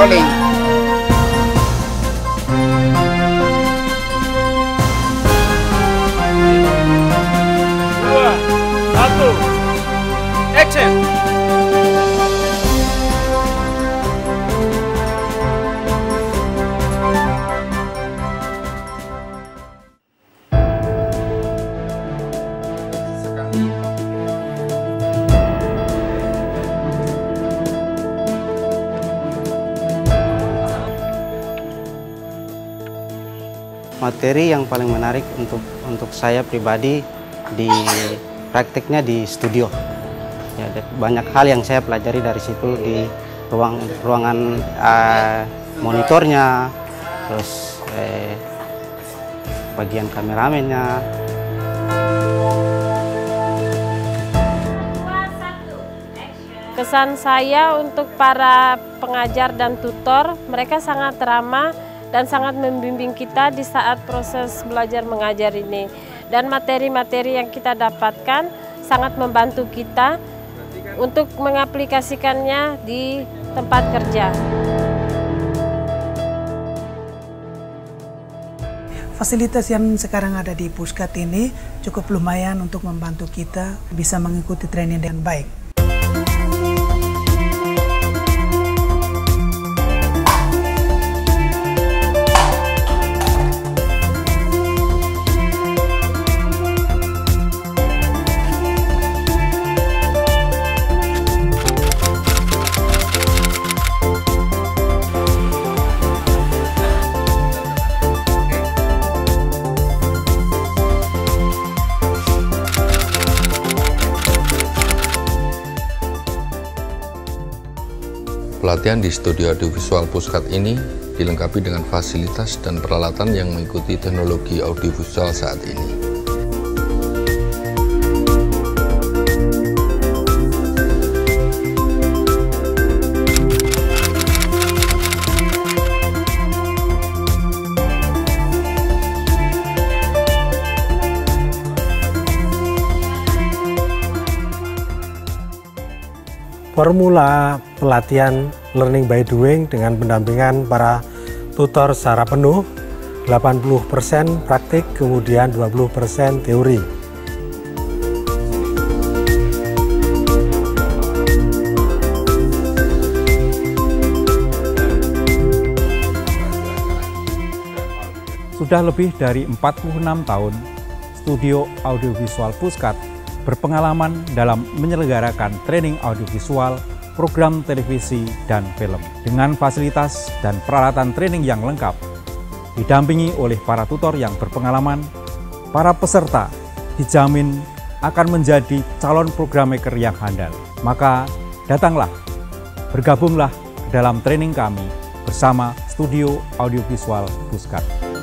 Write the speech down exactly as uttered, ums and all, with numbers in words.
rolling. Dua, satu, action. Materi yang paling menarik untuk untuk saya pribadi di prakteknya di studio. Ya, banyak hal yang saya pelajari dari situ di ruang ruangan uh, monitornya, terus eh, bagian kameramennya. Kesan saya untuk para pengajar dan tutor, mereka sangat ramah dan sangat membimbing kita di saat proses belajar mengajar ini. Dan materi-materi yang kita dapatkan sangat membantu kita untuk mengaplikasikannya di tempat kerja. Fasilitas yang sekarang ada di Puskat ini cukup lumayan untuk membantu kita bisa mengikuti training dengan baik. Pelatihan di studio audiovisual Puskat ini dilengkapi dengan fasilitas dan peralatan yang mengikuti teknologi audiovisual saat ini. Formula pelatihan Learning by Doing dengan pendampingan para tutor secara penuh, delapan puluh persen praktik, kemudian dua puluh persen teori. Sudah lebih dari empat puluh enam tahun, Studio Audiovisual Puskat berpengalaman dalam menyelenggarakan training audiovisual, program televisi, dan film. Dengan fasilitas dan peralatan training yang lengkap, didampingi oleh para tutor yang berpengalaman, para peserta dijamin akan menjadi calon program maker yang handal. Maka datanglah, bergabunglah dalam training kami bersama Studio Audiovisual Puskat.